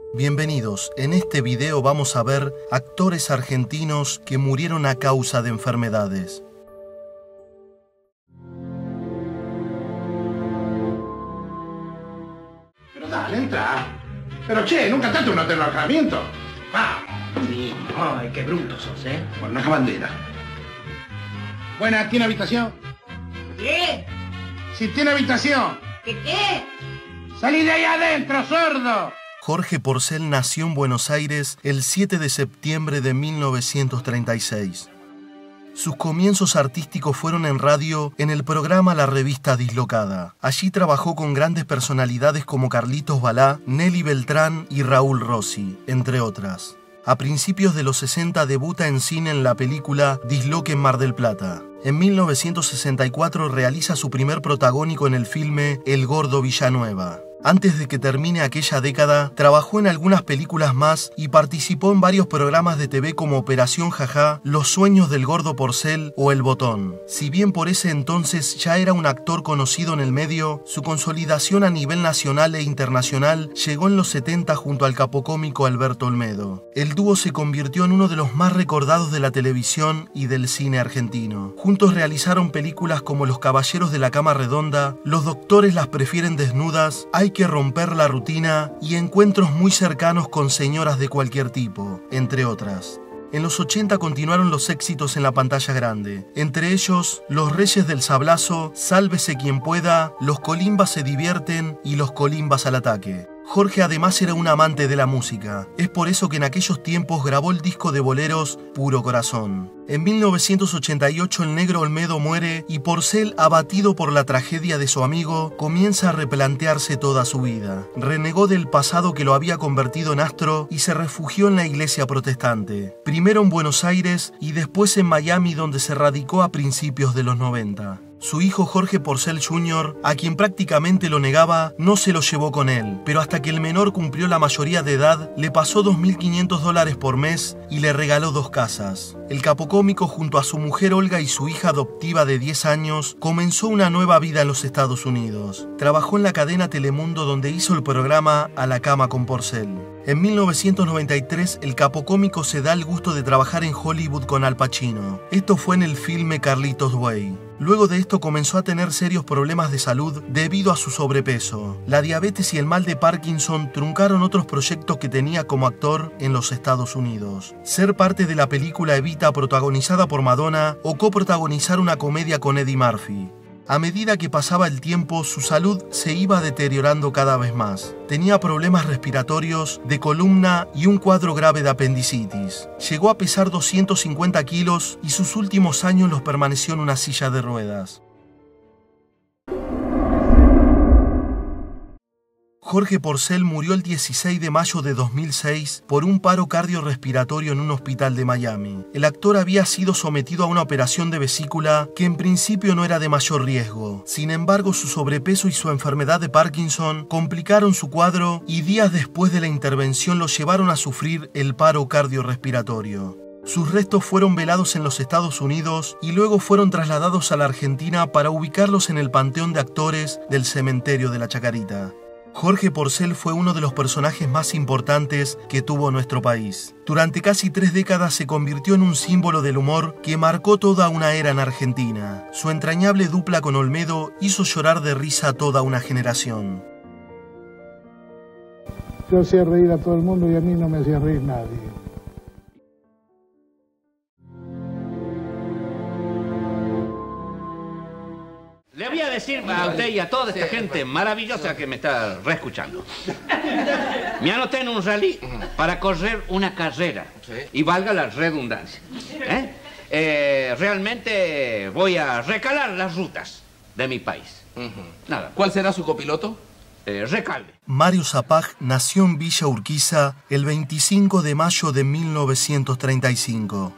Bienvenidos, en este video vamos a ver actores argentinos que murieron a causa de enfermedades. Pero dale, entra. Pero che, nunca tanto un hotel de alojamiento. Vamos. Sí, ay, qué bruto sos, ¿eh? Bueno, una bandera. Buena, ¿tiene habitación? ¿Qué? Sí, tiene habitación. ¿Qué? ¡Salí de ahí adentro, sordo! Jorge Porcel nació en Buenos Aires el 7 de septiembre de 1936. Sus comienzos artísticos fueron en radio en el programa La Revista Dislocada. Allí trabajó con grandes personalidades como Carlitos Balá, Nelly Beltrán y Raúl Rossi, entre otras. A principios de los 60 debuta en cine en la película Disloque en Mar del Plata. En 1964 realiza su primer protagónico en el filme El Gordo Villanueva. Antes de que termine aquella década, trabajó en algunas películas más y participó en varios programas de TV como Operación Jajá, Los Sueños del Gordo Porcel o El Botón. Si bien por ese entonces ya era un actor conocido en el medio, su consolidación a nivel nacional e internacional llegó en los 70 junto al capocómico Alberto Olmedo. El dúo se convirtió en uno de los más recordados de la televisión y del cine argentino. Juntos realizaron películas como Los Caballeros de la Cama Redonda, Los Doctores las Prefieren Desnudas, Hay que romper la rutina y encuentros muy cercanos con señoras de cualquier tipo, entre otras. En los 80 continuaron los éxitos en la pantalla grande, entre ellos Los Reyes del Sablazo, Sálvese quien pueda, Los Colimbas se divierten y Los Colimbas al ataque. Jorge además era un amante de la música, es por eso que en aquellos tiempos grabó el disco de boleros Puro Corazón. En 1988 el negro Olmedo muere y Porcel, abatido por la tragedia de su amigo, comienza a replantearse toda su vida. Renegó del pasado que lo había convertido en astro y se refugió en la iglesia protestante, primero en Buenos Aires y después en Miami, donde se radicó a principios de los 90. Su hijo Jorge Porcel Jr., a quien prácticamente lo negaba, no se lo llevó con él, pero hasta que el menor cumplió la mayoría de edad, le pasó $2.500 por mes y le regaló 2 casas. El capocómico, junto a su mujer Olga y su hija adoptiva de 10 años, comenzó una nueva vida en los Estados Unidos. Trabajó en la cadena Telemundo, donde hizo el programa A la Cama con Porcel. En 1993, el capocómico se da el gusto de trabajar en Hollywood con Al Pacino. Esto fue en el filme Carlitos Way. Luego de esto comenzó a tener serios problemas de salud debido a su sobrepeso. La diabetes y el mal de Parkinson truncaron otros proyectos que tenía como actor en los Estados Unidos. Ser parte de la película Evita, protagonizada por Madonna, o coprotagonizar una comedia con Eddie Murphy. A medida que pasaba el tiempo, su salud se iba deteriorando cada vez más. Tenía problemas respiratorios, de columna y un cuadro grave de apendicitis. Llegó a pesar 250 kilos y sus últimos años los permaneció en una silla de ruedas. Jorge Porcel murió el 16 de mayo de 2006 por un paro cardiorrespiratorio en un hospital de Miami. El actor había sido sometido a una operación de vesícula que en principio no era de mayor riesgo. Sin embargo, su sobrepeso y su enfermedad de Parkinson complicaron su cuadro y días después de la intervención lo llevaron a sufrir el paro cardiorrespiratorio. Sus restos fueron velados en los Estados Unidos y luego fueron trasladados a la Argentina para ubicarlos en el Panteón de Actores del Cementerio de la Chacarita. Jorge Porcel fue uno de los personajes más importantes que tuvo nuestro país. Durante casi 3 décadas se convirtió en un símbolo del humor que marcó toda una era en Argentina. Su entrañable dupla con Olmedo hizo llorar de risa a toda una generación. Yo hacía reír a todo el mundo y a mí no me hacía reír nadie. Le voy a decir a usted y a toda esta gente maravillosa que me está reescuchando. Me anoté en un rally para correr una carrera. Y valga la redundancia. Realmente voy a recalar las rutas de mi país. Nada. ¿Cuál será su copiloto? Recalde. Mario Zapag nació en Villa Urquiza el 25 de mayo de 1935.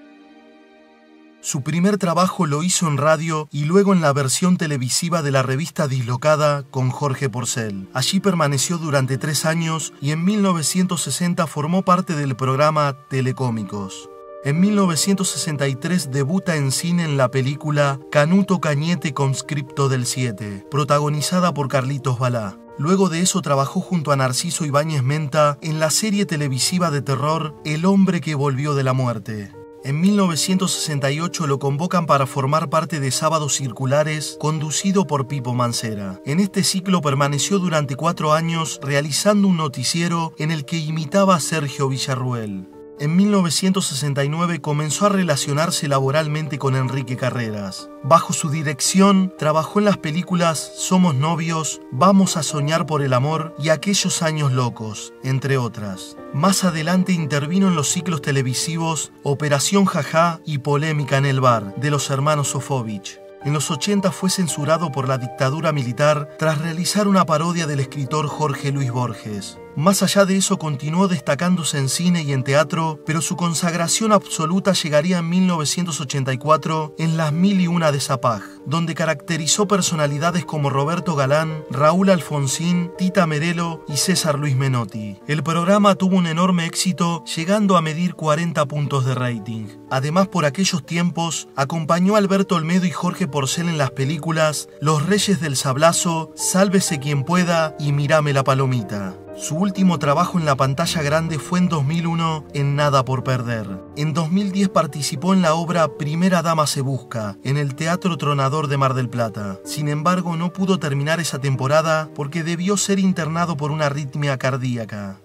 Su primer trabajo lo hizo en radio y luego en la versión televisiva de la revista Dislocada con Jorge Porcel. Allí permaneció durante 3 años y en 1960 formó parte del programa Telecómicos. En 1963 debuta en cine en la película Canuto Cañete Conscripto del 7, protagonizada por Carlitos Balá. Luego de eso trabajó junto a Narciso Ibáñez Menta en la serie televisiva de terror El hombre que volvió de la muerte. En 1968 lo convocan para formar parte de Sábados Circulares, conducido por Pipo Mancera. En este ciclo permaneció durante 4 años realizando un noticiero en el que imitaba a Sergio Villarruel. En 1969 comenzó a relacionarse laboralmente con Enrique Carreras. Bajo su dirección, trabajó en las películas Somos novios, Vamos a soñar por el amor y Aquellos años locos, entre otras. Más adelante intervino en los ciclos televisivos Operación Jajá y Polémica en el bar, de los hermanos Sofovich. En los 80 fue censurado por la dictadura militar tras realizar una parodia del escritor Jorge Luis Borges. Más allá de eso continuó destacándose en cine y en teatro, pero su consagración absoluta llegaría en 1984 en Las Mil y Una de Zapag, donde caracterizó personalidades como Roberto Galán, Raúl Alfonsín, Tita Merelo y César Luis Menotti. El programa tuvo un enorme éxito, llegando a medir 40 puntos de rating. Además, por aquellos tiempos, acompañó a Alberto Olmedo y Jorge Porcel en las películas Los Reyes del Sablazo, Sálvese quien pueda y Mírame la palomita. Su último trabajo en la pantalla grande fue en 2001 en Nada por perder. En 2010 participó en la obra Primera dama se busca, en el Teatro Tronador de Mar del Plata. Sin embargo, no pudo terminar esa temporada porque debió ser internado por una arritmia cardíaca.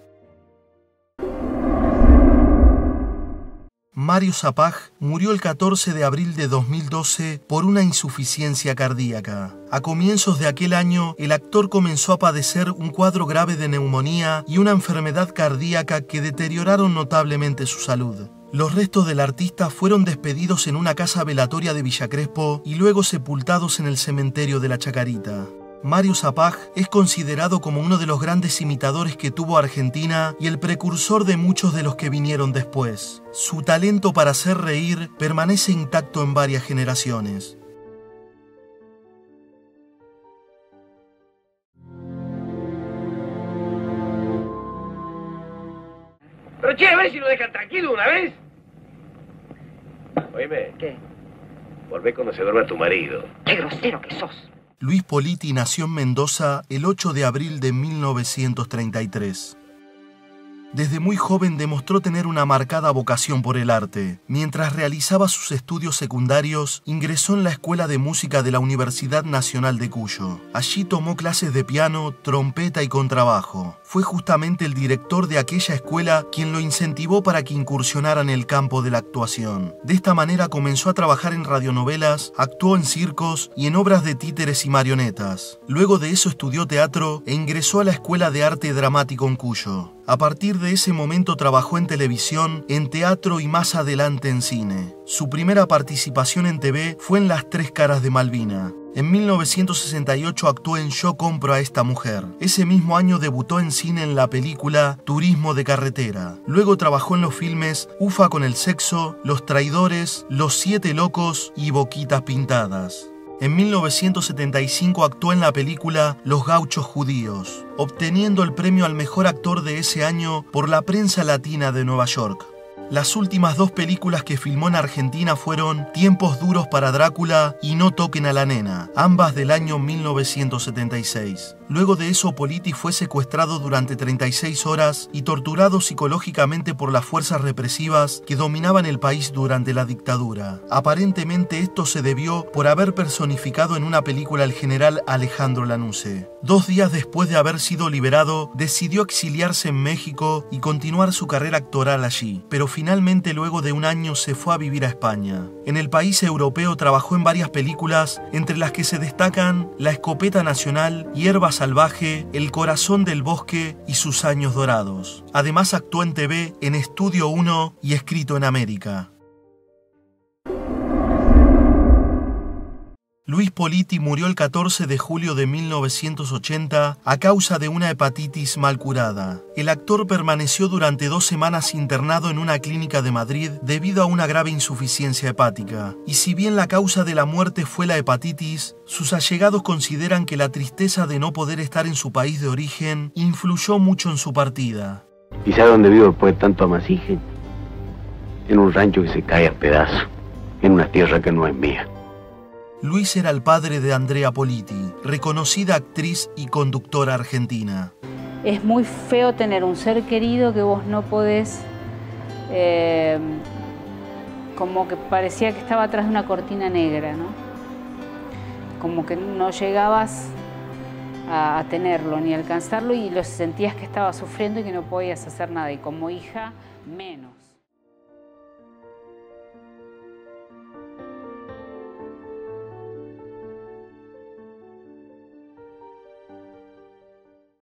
Mario Zapag murió el 14 de abril de 2012 por una insuficiencia cardíaca. A comienzos de aquel año, el actor comenzó a padecer un cuadro grave de neumonía y una enfermedad cardíaca que deterioraron notablemente su salud. Los restos del artista fueron despedidos en una casa velatoria de Villa Crespo y luego sepultados en el cementerio de la Chacarita. Mario Zapag es considerado como uno de los grandes imitadores que tuvo Argentina y el precursor de muchos de los que vinieron después. Su talento para hacer reír permanece intacto en varias generaciones. Pero che, a ver si lo dejan tranquilo una vez. Oíme. ¿Qué? Volvé cuando se duerma tu marido. Qué grosero que sos. Luis Politi nació en Mendoza el 8 de abril de 1933. Desde muy joven demostró tener una marcada vocación por el arte. Mientras realizaba sus estudios secundarios, ingresó en la Escuela de Música de la Universidad Nacional de Cuyo. Allí tomó clases de piano, trompeta y contrabajo. Fue justamente el director de aquella escuela quien lo incentivó para que incursionara en el campo de la actuación. De esta manera comenzó a trabajar en radionovelas, actuó en circos y en obras de títeres y marionetas. Luego de eso estudió teatro e ingresó a la Escuela de Arte Dramático en Cuyo. A partir de ese momento trabajó en televisión, en teatro y más adelante en cine. Su primera participación en TV fue en Las Tres Caras de Malvina. En 1968 actuó en Yo compro a esta mujer. Ese mismo año debutó en cine en la película Turismo de carretera. Luego trabajó en los filmes Ufa con el sexo, Los traidores, Los siete locos y Boquitas pintadas. En 1975 actuó en la película Los gauchos judíos, obteniendo el premio al mejor actor de ese año por la Prensa Latina de Nueva York. Las últimas 2 películas que filmó en Argentina fueron Tiempos duros para Drácula y No toquen a la nena, ambas del año 1976. Luego de eso, Politi fue secuestrado durante 36 horas y torturado psicológicamente por las fuerzas represivas que dominaban el país durante la dictadura. Aparentemente esto se debió por haber personificado en una película al general Alejandro Lanusse. 2 días después de haber sido liberado, decidió exiliarse en México y continuar su carrera actoral allí, pero finalmente luego de un año se fue a vivir a España. En el país europeo trabajó en varias películas, entre las que se destacan La escopeta nacional, Hierba salvaje, El corazón del bosque y Sus años dorados. Además actuó en TV en Estudio 1 y Escrito en América. Luis Politi murió el 14 de julio de 1980 a causa de una hepatitis mal curada. El actor permaneció durante 2 semanas internado en una clínica de Madrid debido a una grave insuficiencia hepática. Y si bien la causa de la muerte fue la hepatitis, sus allegados consideran que la tristeza de no poder estar en su país de origen influyó mucho en su partida. ¿Y sabe dónde vivo después de tanto amasije? En un rancho que se cae a pedazos, en una tierra que no es mía. Luis era el padre de Andrea Politi, reconocida actriz y conductora argentina. Es muy feo tener un ser querido que vos no podés, como que parecía que estaba atrás de una cortina negra, ¿no? Como que no llegabas a tenerlo ni a alcanzarlo y lo sentías que estaba sufriendo y que no podías hacer nada, y como hija menos.